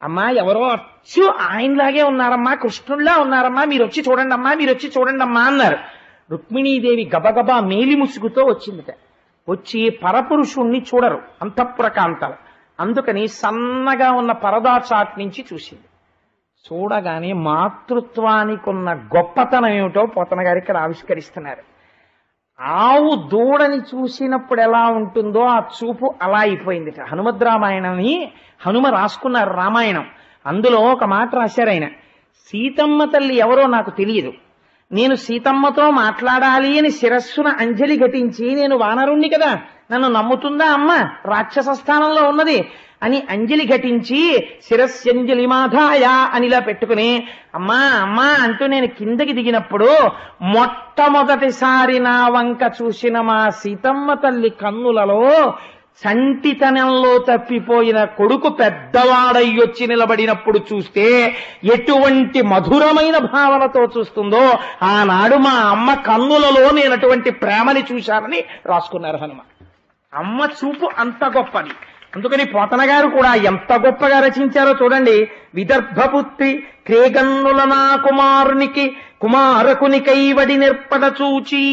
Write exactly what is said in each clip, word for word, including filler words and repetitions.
అమ్మా ఎవరో అచ్చు ఆయనలాగే ఉన్నారమ్మా, కృష్ణుల్లా ఉన్నారమ్మా, మీరు వచ్చి చూడండి అమ్మా, మీరు వచ్చి చూడండి అమ్మా అన్నారు. రుక్మిణీదేవి గబగబా మేలి ముసుగుతో వచ్చిందిట. వచ్చి పరపురుషుణ్ణి చూడరు అంతఃపురకాంతలు, అందుకని సన్నగా ఉన్న పరదా చాట్ నుంచి చూసింది. చూడగానే మాతృత్వానికి ఉన్న గొప్పతనం ఏమిటో పోతన గారు ఇక్కడ ఆవిష్కరిస్తున్నారు. ఆవు దూడని చూసినప్పుడు ఎలా ఉంటుందో ఆ చూపు అలా అయిపోయిందిట. హనుమద్ రామాయణని హనుమ రాసుకున్నారు రామాయణం. అందులో ఒక మాట రాశారు ఆయన, సీతమ్మ తల్లి ఎవరో నాకు తెలియదు, నేను సీతమ్మతో మాట్లాడాలి అని శిరస్సున అంజలి ఘటించి, నేను వానరుణ్ణి కదా, నన్ను నమ్ముతుందా అమ్మ, రాక్షస స్థానంలో ఉన్నది అని అంజలి ఘటించి శిరస్యంజలి మాధాయ అనిలా పెట్టుకుని అమ్మా అమ్మా అంటూ నేను కిందకి దిగినప్పుడు మొట్టమొదటిసారి నా వంక చూసిన మా సీతమ్మ తల్లి కన్నులలో చంటితనంలో తప్పిపోయిన కొడుకు పెద్దవాడయ్యొచ్చి నిలబడినప్పుడు చూస్తే ఎటువంటి మధురమైన భావనతో చూస్తుందో ఆనాడు మా అమ్మ కన్నులలో నేను అటువంటి ప్రేమని చూశానని రాసుకున్నారు హనుమ. అమ్మ చూపు అంత గొప్పది. అందుకని పోతన గారు కూడా ఎంత గొప్పగా రచించారో చూడండి. విదర్భపుత్రి క్రేగన్నుల నా కుమారునికి కుమారకునికైవడి నిర్పడ చూచి,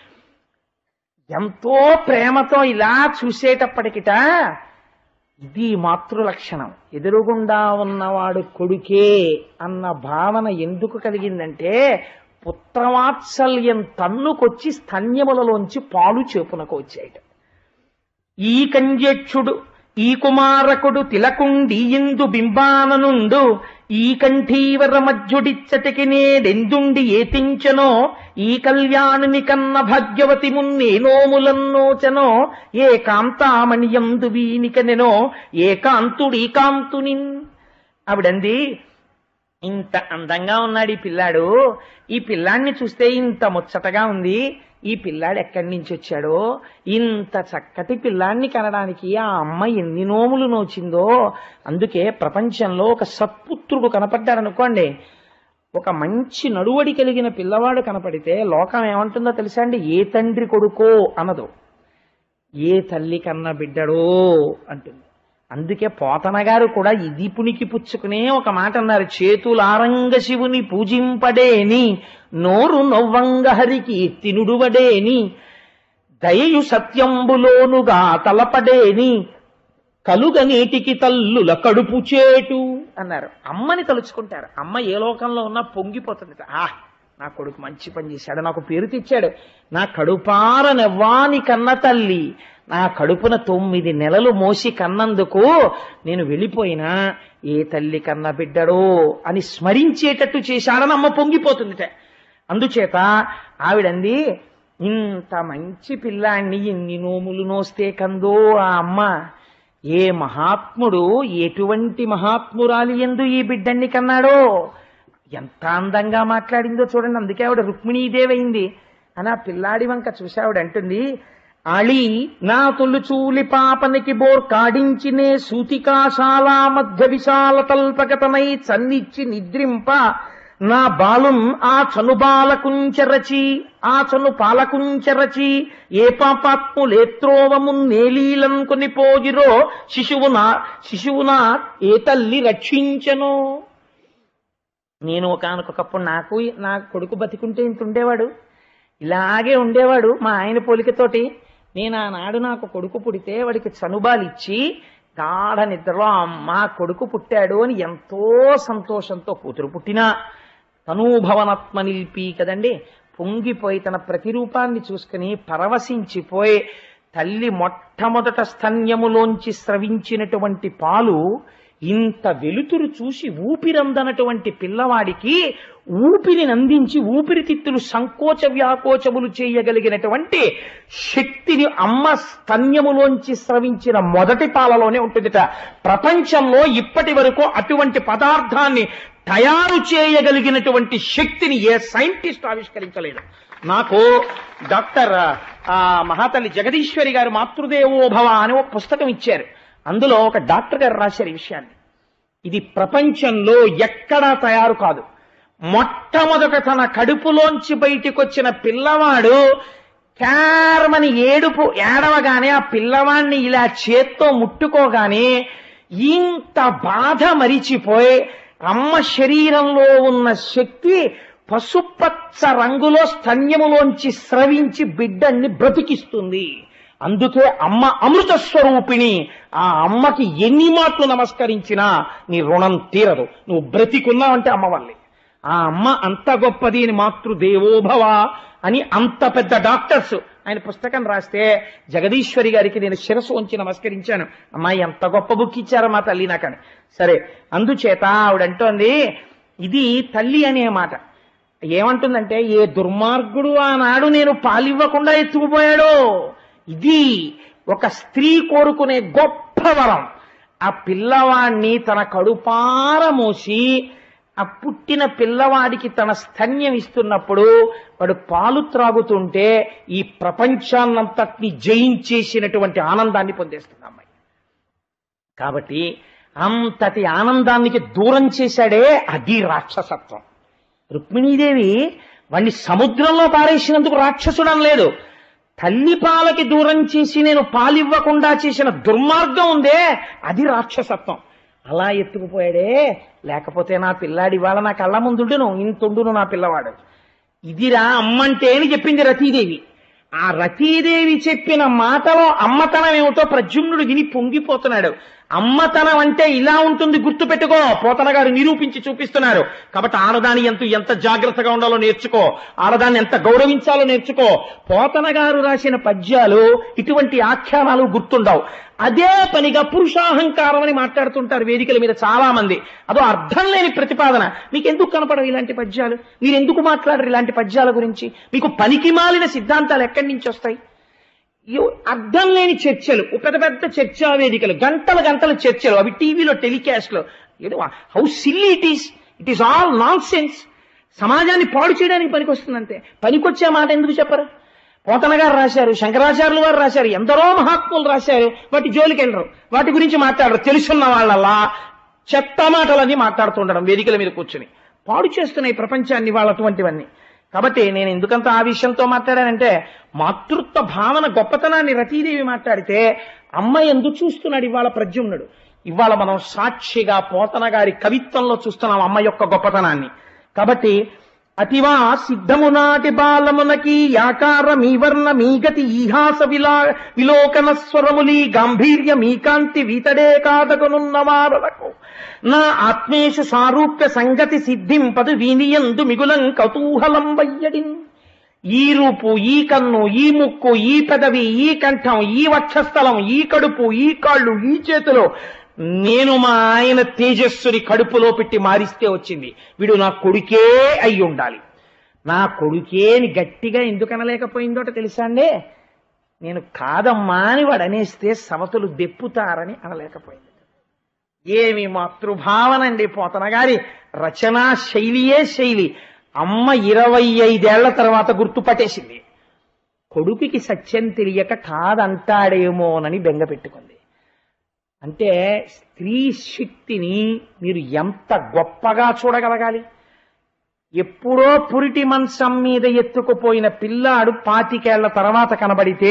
ఎంతో ప్రేమతో ఇలా చూసేటప్పటికిట ఇది మాతృలక్షణం. ఎదురుగుండా ఉన్నవాడు కొడుకే అన్న భావన ఎందుకు కలిగిందంటే పుత్రవాత్సల్యం తన్నుకొచ్చి స్తన్యములలోంచి పాలు చేపునకు వచ్చాయట. ఈ కంజక్షుడు ఈ కుమారకుడు తిలకుండి ఇందు బింబాననుండు ఈ కంఠీవర మధ్యుడిచ్చటికి నేడెందుండి ఏతించనో ఈ కళ్యాణుని కన్న భాగ్యవతి మున్నే నోములన్నోచనో ఏ కాంతామణియందు వీనికనెనో ఏ కాంతుడి కాంతుని. ఆవిడంది, ఇంత అందంగా ఉన్నాడు ఈ పిల్లాడు, ఈ పిల్లాడిని చూస్తే ఇంత ముచ్చటగా ఉంది, ఈ పిల్లాడు ఎక్కడి నుంచి వచ్చాడో, ఇంత చక్కటి పిల్లాడిని కనడానికి ఆ అమ్మ ఎన్ని నోములు నోచిందో. అందుకే ప్రపంచంలో ఒక సత్పుత్రుడు కనపడ్డారనుకోండి, ఒక మంచి నడువడి కలిగిన పిల్లవాడు కనపడితే లోకం ఏమంటుందో తెలుసా అండి? ఏ తండ్రి కొడుకో అనదు, ఏ తల్లి కన్న బిడ్డడో అంటుంది. అందుకే పోతన గారు కూడా ఇది పునికి పుచ్చుకునే ఒక మాట అన్నారు, చేతులారంగ శివుని పూజింపడేని నోరు నొవ్వంగ హరికి తినుడువడేని దయయు సత్యంబులోనుగా తలపడేని కలుగ నీటికి తల్లుల కడుపు చేటు అన్నారు. అమ్మని తలుచుకుంటారు. అమ్మ ఏ లోకంలో ఉన్నా పొంగిపోతుంది. ఆ నా కొడుకు మంచి పని చేశాడు, నాకు పేరు తెచ్చాడు, నా కడుపార నెవ్వాని కన్న తల్లి నా కడుపున తొమ్మిది నెలలు మోసి కన్నందుకు నేను వెళ్ళిపోయినా ఏ తల్లి కన్న బిడ్డడో అని స్మరించేటట్టు చేశాడని అమ్మ పొంగిపోతుందిట. అందుచేత ఆవిడంది, ఇంత మంచి పిల్లాన్ని ఎన్ని నోములు నోస్తే కందో ఆ అమ్మ, ఏ మహాత్ముడు ఎటువంటి మహాత్మురాలి యందు ఈ బిడ్డన్ని కన్నాడో, ఎంత అందంగా మాట్లాడిందో చూడండి. అందుకే ఆవిడ రుక్మిణీదేవైంది అని ఆ పిల్లాడి వంక చూసి ఆవిడ అంటుంది, అళి నా తొలు చూలి పాపనికి బోర్ కాడించినే సూతికాశాల మధ్య విశాల తల్పగతమై చన్నిచ్చి నిద్రింప నా బాలుం ఆ చను బాలకుంచరచి ఆ చను పాలకుంచరచి ఏ పాపాత్ములేత్రోవమున్ నేలీలం కొని పోగిరో శిశువునా శిశువునా ఏ తల్లి రక్షించను. నేను ఒకానొకప్పుడు నాకు నా కొడుకు బతికుంటే ఇంత ఉండేవాడు, ఇలాగే ఉండేవాడు మా ఆయన పోలికతోటి. నేను ఆనాడు నాకు కొడుకు పుడితే వాడికి చనుబాలిచ్చి గాఢ నిద్రలో అమ్మ కొడుకు పుట్టాడు అని ఎంతో సంతోషంతో, కూతురు పుట్టినా తనూభవనాత్మ నిలిపి కదండి, పొంగిపోయి తన ప్రతిరూపాన్ని చూసుకుని పరవశించిపోయి తల్లి మొట్టమొదట స్తన్యములోంచి స్రవించినటువంటి పాలు ఇంత వెలుతురు చూసి ఊపిరందనటువంటి పిల్లవాడికి ఊపిరి నందించి ఊపిరితిత్తులు సంకోచ వ్యాకోచములు చేయగలిగినటువంటి శక్తిని అమ్మ స్తన్యములోంచి స్రవించిన మొదటి పాలలోనే ఉంటుందిట. ప్రపంచంలో ఇప్పటి వరకు అటువంటి పదార్థాన్ని తయారు చేయగలిగినటువంటి శక్తిని ఏ సైంటిస్ట్ ఆవిష్కరించలేదు. నాకు డాక్టర్ మహాతల్లి జగదీశ్వరి గారు మాతృదేవోభవ అనే ఒక పుస్తకం ఇచ్చారు. అందులో ఒక డాక్టర్ గారు రాశారు ఈ విషయాన్ని. ఇది ప్రపంచంలో ఎక్కడా తయారు కాదు. మొట్టమొదట తన కడుపులోంచి బయటికి వచ్చిన పిల్లవాడు కేరమని ఏడుపు ఏడవగానే ఆ పిల్లవాడిని ఇలా చేత్తో ముట్టుకోగానే ఇంత బాధ మరిచిపోయి అమ్మ శరీరంలో ఉన్న శక్తి పసుపచ్చ రంగులో స్తన్యములోంచి స్రవించి బిడ్డన్ని బ్రతికిస్తుంది. అందుకే అమ్మ అమృత స్వరూపిణి. ఆ అమ్మకి ఎన్ని మాటలు నమస్కరించినా నీ రుణం తీరదు. నువ్వు బ్రతికున్నావంటే అమ్మ వల్లే. ఆ అమ్మ అంత గొప్పది అని మాతృదేవోభవ అని అంత పెద్ద డాక్టర్స్ ఆయన పుస్తకం రాస్తే జగదీశ్వరి గారికి నేను శిరస్సు వంచి నమస్కరించాను. అమ్మాయి ఎంత గొప్ప బుక్ ఇచ్చారో మా తల్లి నాకని. సరే, అందుచేత ఆవిడంటోంది ఇది తల్లి అనే మాట. ఏమంటుందంటే, ఏ దుర్మార్గుడు ఆనాడు నేను పాలివ్వకుండా ఎత్తుకుపోయాడో, ఇది ఒక స్త్రీ కోరుకునే గొప్ప వరం. ఆ పిల్లవాణ్ణి తన కడుపార మోసి ఆ పుట్టిన పిల్లవాడికి తన స్తన్యం ఇస్తున్నప్పుడు వాడు పాలు త్రాగుతుంటే ఈ ప్రపంచాన్నంతటిని జయించేసినటువంటి ఆనందాన్ని పొందేస్తుంది అమ్మాయి. కాబట్టి అంతటి ఆనందానికి దూరం చేశాడే అది రాక్షసత్వం. రుక్మిణీదేవి వాణ్ణి సముద్రంలో పారేసినందుకు రాక్షసుడం లేదు. తల్లి పాలకి దూరం చేసి నేను పాలివ్వకుండా చేసిన దుర్మార్గం ఉందే అది రాక్షసత్వం. అలా ఎత్తుకుపోయాడే, లేకపోతే నా పిల్లాడి వాళ్ళ నా కళ్ళ ముందుండును, ఇంతుండును నా పిల్లవాడు. ఇదిరా అమ్మంటే అని చెప్పింది రతీదేవి. ఆ రతీదేవి చెప్పిన మాటలో అమ్మతనం ఏమిటో ప్రద్యుమ్నుడు విని పొంగిపోతున్నాడు. అమ్మతనం అంటే ఇలా ఉంటుంది, గుర్తుపెట్టుకో. పోతన గారు నిరూపించి చూపిస్తున్నారు. కాబట్టి ఆడదాని ఎంత ఎంత జాగ్రత్తగా ఉండాలో నేర్చుకో, ఆడదాన్ని ఎంత గౌరవించాలో నేర్చుకో. పోతన గారు రాసిన పద్యాలు ఇటువంటి ఆఖ్యానాలు గుర్తుండవు. అదే పనిగా పురుషాహంకారం అని మాట్లాడుతుంటారు వేదికల మీద చాలా మంది. అదో అర్థం లేని ప్రతిపాదన. మీకు ఎందుకు కనపడవు ఇలాంటి పద్యాలు? మీరు ఎందుకు మాట్లాడరు ఇలాంటి పద్యాల గురించి? మీకు పనికి మాలిన సిద్ధాంతాలు ఎక్కడి నుంచి వస్తాయి? అర్థం లేని చర్చలు, పెద్ద పెద్ద చర్చా వేదికలు, గంటల గంటల చర్చలు, అవి టీవీలో టెలికాస్ట్ లో. How silly it is. It is all nonsense. సమాజాన్ని పాడు చేయడానికి పనికొస్తుందంతే. పనికొచ్చే మాట ఎందుకు చెప్పరు? పోతన గారు రాశారు, శంకరాచార్యులు వారు రాశారు, ఎందరో మహాత్ములు రాశారు. వాటి జోలికి వెళ్ళరు, వాటి గురించి మాట్లాడరు. తెలుసున్న వాళ్ళలా చెత్త మాటలన్నీ మాట్లాడుతుండడం వేదికల మీద కూర్చుని పాడు చేస్తున్నాయి ప్రపంచాన్ని వాళ్ళు అటువంటివన్నీ. కాబట్టి నేను ఎందుకంత ఆ విషయంతో మాట్లాడానంటే, మాతృత్వ భావన గొప్పతనాన్ని రతీదేవి మాట్లాడితే అమ్మ ఎందుకు చూస్తున్నాడు ఇవాళ ప్రద్యుమ్నుడు. ఇవాళ మనం సాక్షిగా పోతన గారి కవిత్వంలో చూస్తున్నాం అమ్మ యొక్క గొప్పతనాన్ని. కాబట్టి అతివా సిద్ధమునాటి బాలమునకి యాకార మీ వర్ణ మీ గతి ఈహాస విలా విలోకన స్వరములి గాంభీర్య మీ కాంతి వీతడే కాదకునున్నవారులకు నా ఆత్మేషు సారూప్య సంగతి సిద్ధింపదు వీనియందు మిగులం కౌతూహలం వయ్యడిన్. ఈ రూపు, ఈ కన్ను, ఈ ముక్కు, ఈ పెదవి, ఈ కంఠం, ఈ వక్షస్థలం, ఈ కడుపు, ఈ కాళ్ళు, ఈ చేతులు నేను మా ఆయన తేజస్సుని కడుపులో పెట్టి మారిస్తే వచ్చింది. వీడు నా కొడుకే అయి ఉండాలి. నా కొడుకే అని గట్టిగా ఎందుకు అనలేకపోయిందోట తెలుసా అండి? నేను కాదమ్మా అని వాడు అనేస్తే సవతులు దెప్పుతారని అనలేకపోయింది. ఏమి మాతృభావనండి పోతన గారి రచనా శైలియే శైలి. అమ్మ ఇరవై ఐదేళ్ల తర్వాత గుర్తుపట్టేసింది. కొడుకుకి సత్యం తెలియక కాదంటాడేమోనని బెంగ పెట్టుకుంది. అంటే స్త్రీ శక్తిని మీరు ఎంత గొప్పగా చూడగలగాలి. ఎప్పుడో పురిటి మంచం మీద ఎత్తుకుపోయిన పిల్లాడు పాతికేళ్ల తర్వాత కనబడితే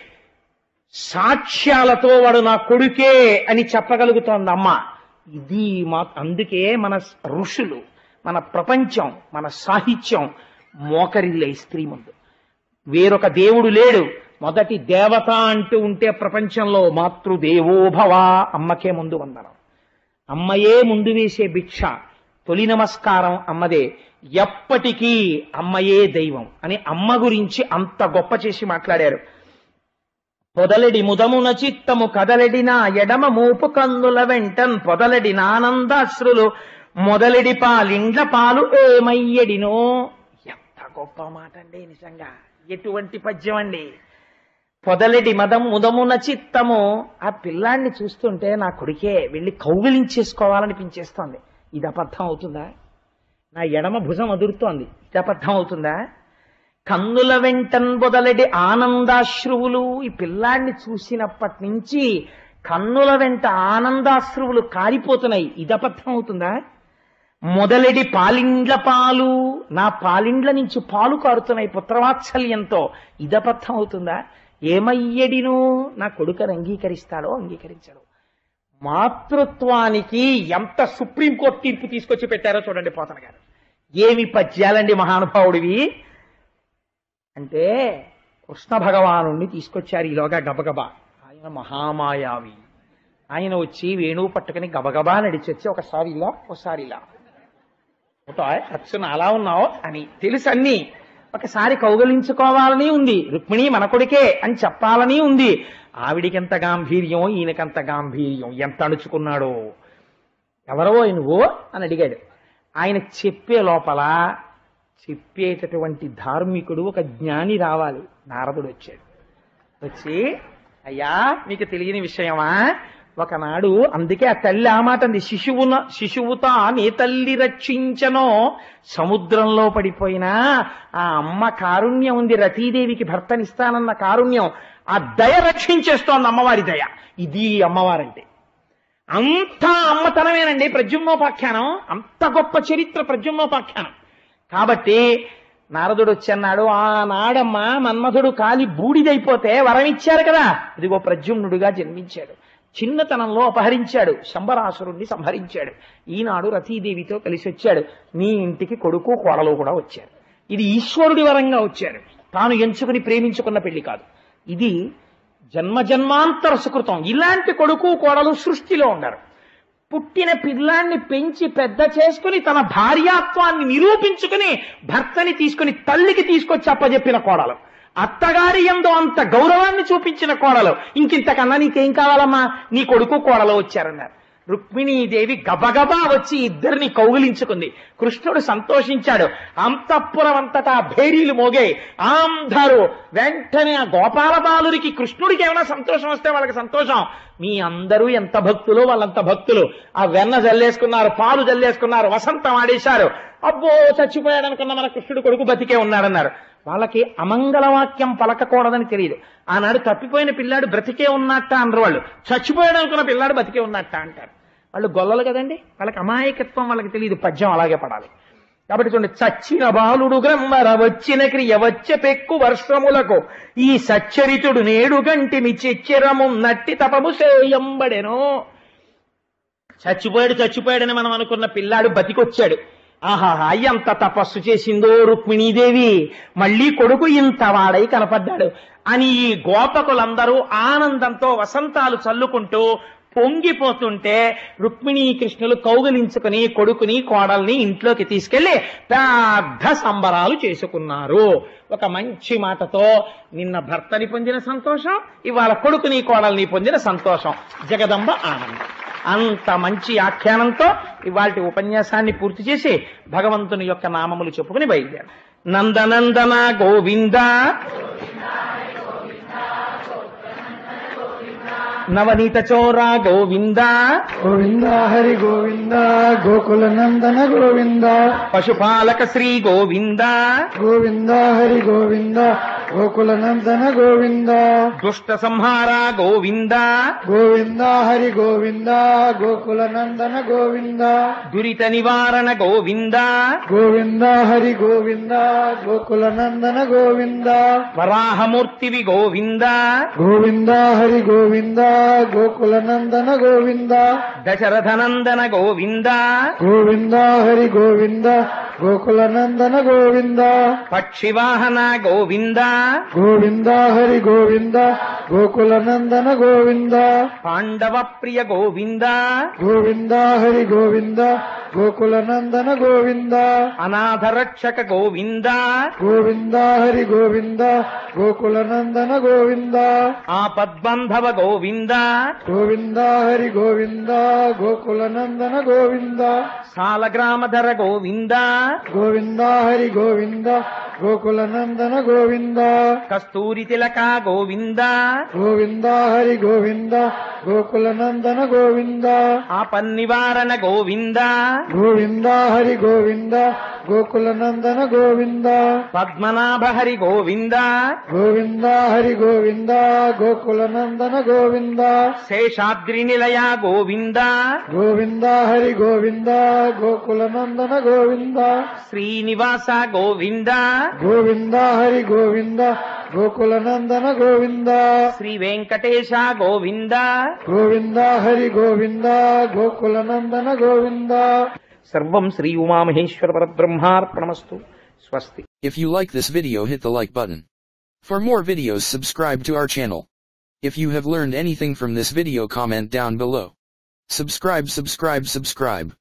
సాక్ష్యాలతో వాడు నా కొడుకే అని చెప్పగలుగుతోంది అమ్మ. ఇది మా అందుకే మన ఋషులు, మన ప్రపంచం, మన సాహిత్యం మోకరిల్లే స్త్రీ ముందు. వేరొక దేవుడు లేడు. మొదటి దేవత అంటూ ఉంటే ప్రపంచంలో మాతృదేవోభవ, అమ్మకే ముందు వందనం. అమ్మయే ముందు వేసే భిక్ష. తొలి నమస్కారం అమ్మదే. ఎప్పటికీ అమ్మయే దైవం అని అమ్మ గురించి అంత గొప్ప చేసి మాట్లాడారు. పొదలెడి ముదమున చిత్తము కదలెడిన ఎడమ మూపు కందుల వెంటన్ పొదలెడి నానందాశ్రులు మొదలెడి పాలిండ్ల పాలు ఏమయ్యడినో. ఎంత గొప్ప మాట అండి నిజంగా. ఎటువంటి పద్యం అండి. పొదలెడి మదం ముదమున చిత్తము. ఆ పిల్లాన్ని చూస్తుంటే నా కొడుకే వెళ్ళి కౌగిలించేసుకోవాలనిపించేస్తోంది. ఇది అబద్ధం అవుతుందా? నా ఎడమ భుజం అదురుతోంది, ఇది అబద్ధం అవుతుందా? కన్నుల వెంటన్ బొదలెడి ఆనందాశ్రువులు. ఈ పిల్లాన్ని చూసినప్పటి నుంచి కన్నుల వెంట ఆనందాశ్రువులు కారిపోతున్నాయి, ఇది అబద్ధం అవుతుందా? మొదలెడి పాలిండ్ల పాలు. నా పాలిండ్ల నుంచి పాలు కారుతున్నాయి పుత్రవాత్సల్యంతో, ఇది అబద్ధం అవుతుందా? ఏమయ్యడిను. నా కొడుకని అంగీకరిస్తాడో అంగీకరించాడు. మాతృత్వానికి ఎంత సుప్రీంకోర్టు తీర్పు తీసుకొచ్చి పెట్టారో చూడండి పోతన గారు. ఏమి పద్యాలండి మహానుభావుడివి అంటే, కృష్ణ భగవానుణ్ణి తీసుకొచ్చారు ఈలోగా గబగబా. ఆయన మహామాయావి. ఆయన వచ్చి వేణువు పట్టుకుని గబగబా నడిచి వచ్చి ఒకసారి ఇలా ఒకసారి ఇలా అచ్చున అలా ఉన్నావు అని తెలుసు అన్ని. ఒకసారి కౌగలించుకోవాలని ఉంది, రుక్మిణి మన కొడుకే అని చెప్పాలని ఉంది. ఆవిడికెంత గాంభీర్యం, ఈయనకంత గాంభీర్యం, ఎంత అణుచుకున్నాడో. ఎవరో నువ్వు అని అడిగాడు. ఆయన చెప్పే లోపల చెప్పేటటువంటి ధార్మికుడు ఒక జ్ఞాని రావాలి. నారదుడు వచ్చాడు. వచ్చి, అయ్యా మీకు తెలియని విషయమా, ఒకనాడు అందుకే ఆ తల్లి ఆ మాట అంది, శిశువున శిశువుతా నీ తల్లి రక్షించనో, సముద్రంలో పడిపోయినా ఆ అమ్మ కారుణ్యం ఉంది, రతీదేవికి భర్తనిస్తానన్న కారుణ్యం, ఆ దయ రక్షించేస్తోంది అమ్మవారి దయ. ఇది అమ్మవారంటే. అంత అమ్మతనమేనండి ప్రద్యుమ్నోపాఖ్యానం. అంత గొప్ప చరిత్ర ప్రద్యుమ్నోపాఖ్యానం. కాబట్టి నారదుడు వచ్చి అన్నాడు, ఆనాడమ్మ మన్మధుడు కాలి బూడిదైపోతే వరం ఇచ్చారు కదా, ఇదిగో ప్రద్యుమ్నుడుగా జన్మించాడు. చిన్నతనంలో అపహరించాడు, శంబరాసురుణ్ణి సంహరించాడు. ఈనాడు రతీదేవితో కలిసి వచ్చాడు. నీ ఇంటికి కొడుకు కోడలు కూడా వచ్చారు. ఇది ఈశ్వరుడి వరంగా వచ్చారు, తాను ఎంచుకుని ప్రేమించుకున్న పెళ్లి కాదు. ఇది జన్మజన్మాంతర సుకృతం. ఇలాంటి కొడుకు కోడలు సృష్టిలో ఉండరు. పుట్టిన పిల్లాన్ని పెంచి పెద్ద చేసుకుని తన భార్యాత్వాన్ని నిరూపించుకుని భర్తని తీసుకుని తల్లికి తీసుకొచ్చి అప్పజెప్పిన కోడలు, అత్తగారి యందు అంత గౌరవాన్ని చూపించిన కోడలు. ఇంకింతకన్నా నీకేం కావాలమ్మా, నీ కొడుకు కోడలు వచ్చారన్నారు. రుక్మిణీదేవి గబగబా వచ్చి ఇద్దరిని కౌగిలించుకుంది. కృష్ణుడు సంతోషించాడు. అంతఃపురం అంతటా భేరీలు మోగాయి. అందరూ వెంటనే ఆ గోపాల బాలురికి కృష్ణుడికి ఏమైనా సంతోషం వస్తే వాళ్ళకి సంతోషం. మీ అందరూ ఎంత భక్తులు, వాళ్ళంత భక్తులు. ఆ వెన్న జల్లేసుకున్నారు, పాలు జల్లేసుకున్నారు, వసంతం ఆడేశారు. అబ్బో చచ్చిపోయాడు అనుకున్న మన కృష్ణుడు కొడుకు బతికే ఉన్నాడన్నారు. వాళ్ళకి అమంగళవాక్యం పలకకూడదని తెలియదు. ఆనాడు తప్పిపోయిన పిల్లాడు బ్రతికే ఉన్నట్ట అనరు వాళ్ళు, చచ్చిపోయాడు అనుకున్న పిల్లాడు బతికే ఉన్నట్ట అంటారు. వాళ్ళు గొల్లలు కదండి, వాళ్ళకి అమాయకత్వం వాళ్ళకి తెలియదు. పద్యం అలాగే పడాలి. కాబట్టి చూడండి, చచ్చిన బాలుడు గ్రమ్మర వచ్చిన క్రియ వచ్చే పెక్కు వర్షములకు ఈ సచ్చరితుడు నేడు గంటిమి చెచ్చెరము నట్టి తపము సేయంబడెను. చచ్చిపోయాడు చచ్చిపోయాడని మనం అనుకున్న పిల్లాడు బతికొచ్చాడు. ఆహాహా ఎంత తపస్సు చేసిందో రుక్మిణీదేవి, మళ్లీ కొడుకు ఇంత వాడై కనపడ్డాడు అని ఈ గోపకులందరూ ఆనందంతో వసంతాలు చల్లుకుంటూ పొంగిపోతుంటే రుక్మిణీ కృష్ణులు కౌగిలించుకుని కొడుకుని కోడల్ని ఇంట్లోకి తీసుకెళ్లి పెద్ద సంబరాలు చేసుకున్నారు. ఒక మంచి మాటతో నిన్న భర్తని పొందిన సంతోషం, ఇవాళ కొడుకుని కోడల్ని పొందిన సంతోషం, జగదంబ ఆనందం. అంత మంచి ఆఖ్యానంతో ఇవాళ ఉపన్యాసాన్ని పూర్తి చేసి భగవంతుని యొక్క నామములు చెప్పుకుని బయలుదేరు. నందనందన గోవింద, నవనీత చోర గోవింద, గోవింద హరి గోవింద, గోకుల నందన గోవింద, పశుపాలక శ్రీ గోవింద, గోవింద హరి గోవింద, గోకుల నందన గోవింద, దుష్ట సంహార గోవింద, గోవింద హరి గోవింద, గోకుల నందన గోవింద, దురిత నివారణ గోవింద, గోవింద హరి గోవింద, గోకుల నందన గోవింద, వరాహమూర్తివి గోవింద, గోవింద హరి గోవింద, గోకుల నందన గోవింద, దశరథనందన గోవింద, గోవింద హరి గోవింద, గోకుల నందన గోవింద, పక్షివాహన గోవింద, గోవింద హరి గోవింద, గోకుల నందన గోవింద, పాండవ ప్రియ గోవింద, గోవింద హరి గోవింద, గోకుల నందన గోవింద, అనాథ రక్షక గోవింద, గోవింద హరి గోవింద, గోకుల నందన గోవింద, ఆపద్బంధవ గోవింద, గోవింద హరి గోవింద, గోకుల నందన గోవింద, సాలగ్రామధర గోవింద, గోవింద హరి గోవింద, గోకుల నందన గోవింద, కస్తూరి తిలక గోవింద, గోవింద హరి గోవింద, గోకుల నందన గోవింద, ఆపన్నివారణ గోవింద, గోవింద హరి గోవింద గోకులనందన గోవింద పద్మనాభ హరి గోవింద గోవింద హరి గోవింద గోకులనందన గోవింద శేషాద్రి నిలయ గోవింద గోవింద హరి గోవింద గోకులనందన గోవింద శ్రీనివాస గోవింద గోవింద హరి గోవింద గోకులనందన గోవింద శ్రీ వెంకటేశ గోవింద గోవింద హరి గోవింద గోకులనందన గోవింద సర్వం శ్రీ ఉమామహేశ్వర పరబ్రహ్మార్పణమస్తు. స్వస్తి. If you like this video, hit the like button. For more videos, subscribe to our channel. If you have learned anything from this video, comment down below. Subscribe, subscribe, subscribe.